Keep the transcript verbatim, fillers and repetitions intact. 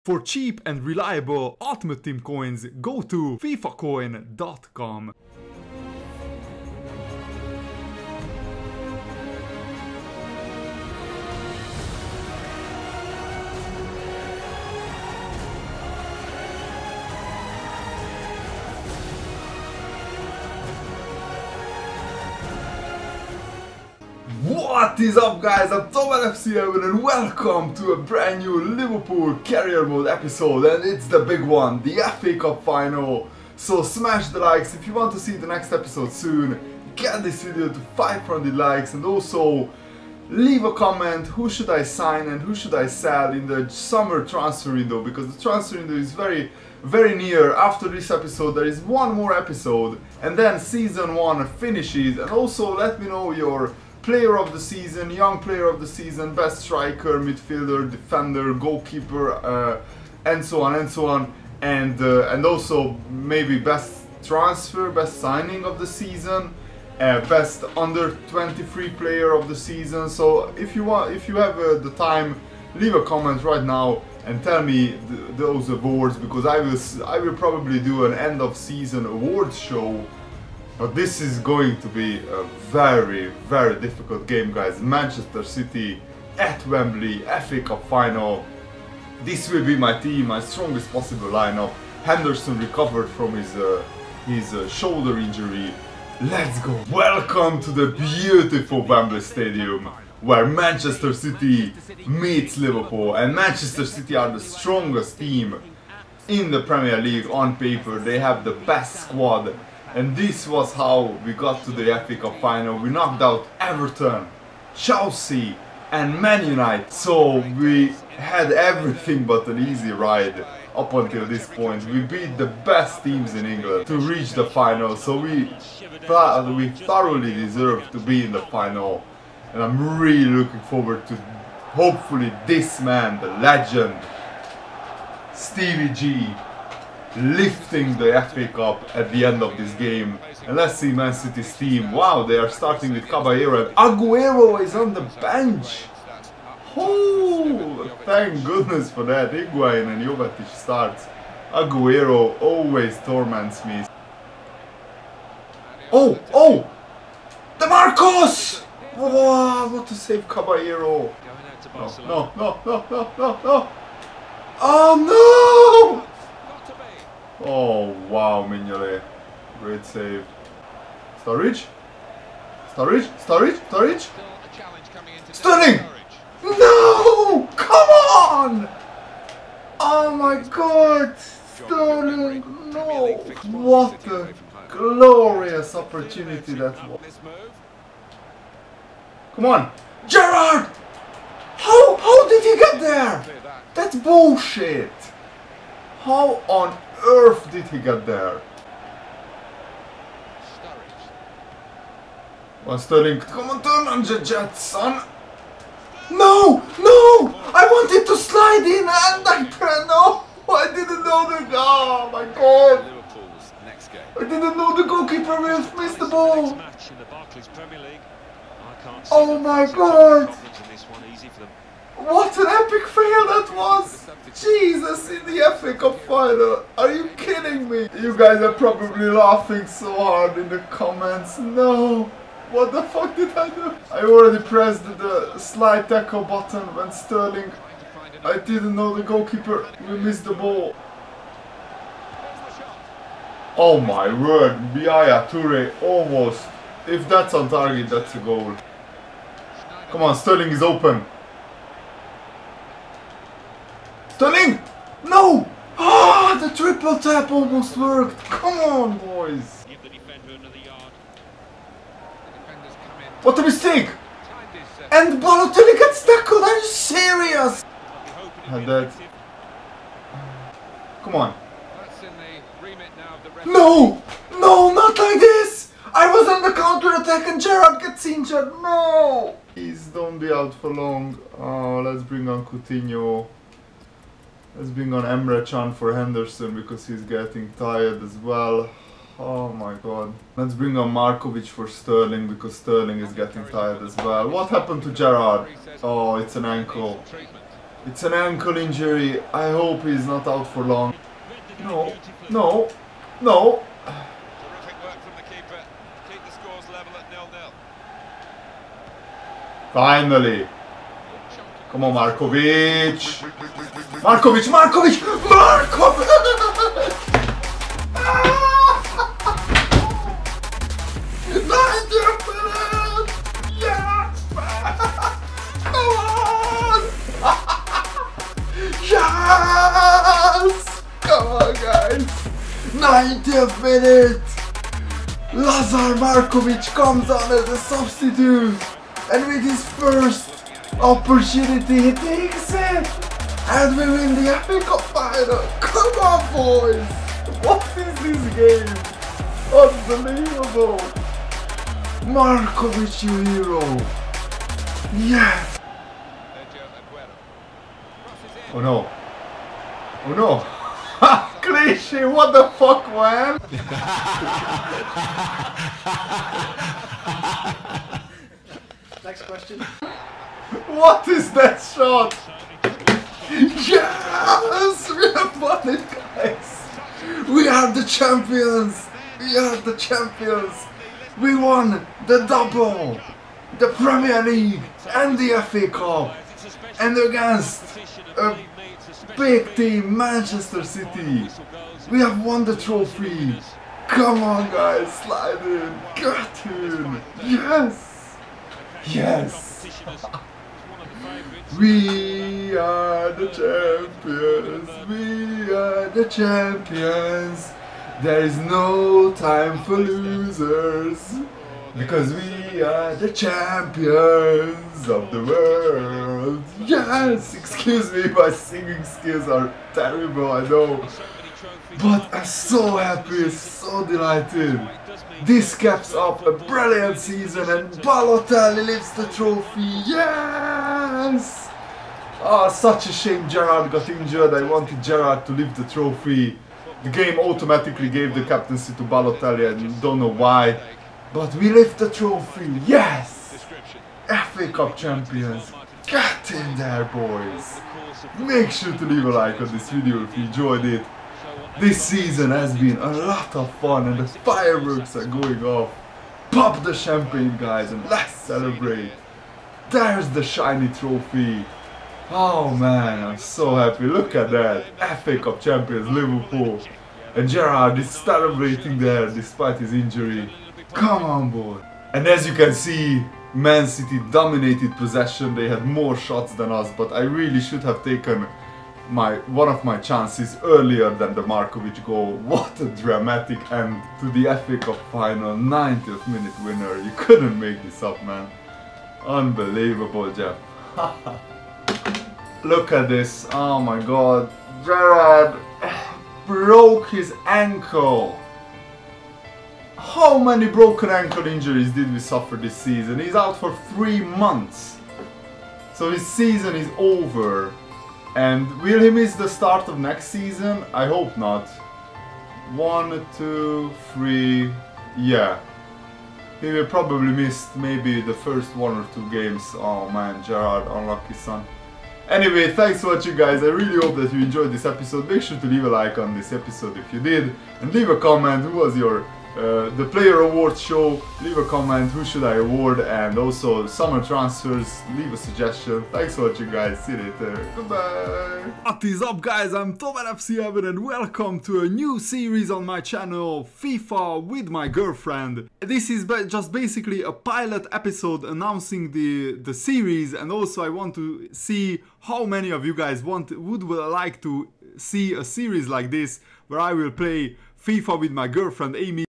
For cheap and reliable Ultimate Team coins, go to FIFA coin dot com. What is up, guys? I'm Toman F C Evan and welcome to a brand new Liverpool Career Mode episode, and it's the big one, the F A Cup final. So smash the likes if you want to see the next episode soon. Get this video to five hundred likes, and also leave a comment who should I sign and who should I sell in the summer transfer window, because the transfer window is very very near. After this episode there is one more episode and then season one finishes. And also let me know your player of the season, young player of the season, best striker, midfielder, defender, goalkeeper, uh, and so on and so on, and uh, and also maybe best transfer, best signing of the season, uh, best under twenty-three player of the season. So if you want, if you have uh, the time, leave a comment right now and tell me th those awards, because I will I will probably do an end of season awards show. But this is going to be a very, very difficult game, guys. Manchester City at Wembley, F A Cup final. This will be my team, my strongest possible lineup. Henderson recovered from his uh, his uh, shoulder injury. Let's go! Welcome to the beautiful Wembley Stadium, where Manchester City meets Liverpool. And Manchester City are the strongest team in the Premier League on paper. They have the best squad. And this was how we got to the F A Cup final. We knocked out Everton, Chelsea and Man United. So we had everything but an easy ride up until this point. We beat the best teams in England to reach the final. So we thought we thoroughly deserve to be in the final. And I'm really looking forward to hopefully this man, the legend, Stevie G, lifting the F A Cup at the end of this game. And let's see Man City's team. Wow, they are starting with Caballero, and Aguero is on the bench. Oh, thank goodness for that. Higuain and Jovetic starts. Aguero always torments me. Oh, oh! The Marcos! Oh, what to save Caballero. No, no, no, no, no, no, no. Oh no! Oh wow, Mignolet. Great save. Sturridge? Sturridge? Sturridge? Sturridge? Sterling! No! Come on! Oh my god! Sterling! No! What a glorious opportunity that was. Come on! Gerrard! How, how did he get there? That's bullshit! How on earth did he get there? One Sterling, come on, turn on the jet, son! No! No! I wanted to slide in and I no! I didn't know the oh my god! I didn't know the goalkeeper will miss the ball! Oh my god! What an epic fail that was! Jesus, in the F A Cup final! Are you kidding me? You guys are probably laughing so hard in the comments. No! What the fuck did I do? I already pressed the slide tackle button when Sterling... I didn't know the goalkeeper will miss the ball. Oh my word, Yaya Toure almost... If that's on target, that's a goal. Come on, Sterling is open. Sterling! No! Ah, the triple tap almost worked. Come on, boys. What a mistake! And Balotelli gets tackled. Are you serious? And that. Come on. No! No, not like this! I was on the counter attack and Gerrard gets injured. No! Please don't be out for long. Oh, let's bring on Coutinho. Let's bring on Emre Can for Henderson because he's getting tired as well. Oh my god. Let's bring on Markovic for Sterling because Sterling is getting tired as well. What happened to Gerrard? Oh, it's an ankle. It's an ankle injury. I hope he's not out for long. No, no, no. Terrific work from the keeper. Keep the scores level at nil nil. Finally. Come on, Markovic. Markovic, Markovic, Markovic. ninetieth minute. Yes. Come on. Yes. Come on, guys. ninetieth minute. Lazar Markovic comes on as a substitute, and with his first opportunity he takes it, and we win the F A Cup final. Come on, boys. What is this game? Unbelievable. Markovic, you hero. Yes. Oh no. Oh no. Ha! Clichy, what the fuck, man? Next question. What is that shot? Yes! We have won it, guys! We are the champions! We are the champions! We won the double! The Premier League and the F A Cup! And against a big team, Manchester City! We have won the trophy! Come on, guys, slide in! Get in! Yes! Yes! We are the champions, we are the champions. There is no time for losers, because we are the champions of the world. Yes! Excuse me, my singing skills are terrible, I know. But I'm so happy, so delighted. This caps up a brilliant season and Balotelli lifts the trophy. Yes! Oh, such a shame Gerrard got injured. I wanted Gerrard to lift the trophy. The game automatically gave the captaincy to Balotelli, I don't know why. But we lift the trophy. Yes! F A Cup champions. Get in there, boys. Make sure to leave a like on this video if you enjoyed it. This season has been a lot of fun and the fireworks are going off. Pop the champagne, guys, and let's celebrate. There's the shiny trophy. Oh man, I'm so happy. Look at that. F A Cup champions Liverpool. And Gerrard is celebrating there despite his injury. Come on, boy. And as you can see, Man City dominated possession. They had more shots than us, but I really should have taken my one of my chances earlier than the Markovic goal. What a dramatic end to the F A Cup final. ninetieth minute winner. You couldn't make this up, man. Unbelievable, Jeff. Look at this. Oh my god. Gerrard broke his ankle. How many broken ankle injuries did we suffer this season? He's out for three months. So his season is over. And will he miss the start of next season? I hope not. One, two, three, yeah. He will probably miss maybe the first one or two games. Oh man, Gerrard, unlucky son. Anyway, thanks for watching, guys. I really hope that you enjoyed this episode. Make sure to leave a like on this episode if you did. And leave a comment, who was your Uh, the player awards show. Leave a comment, who should I award, and also summer transfers. Leave a suggestion. Thanks for watching, guys. See you later. Goodbye. What is up, guys? I'm Tomer F C Heaven and welcome to a new series on my channel, FIFA with my girlfriend. This is just basically a pilot episode announcing the the series, and also I want to see how many of you guys want would like to see a series like this where I will play FIFA with my girlfriend Amy.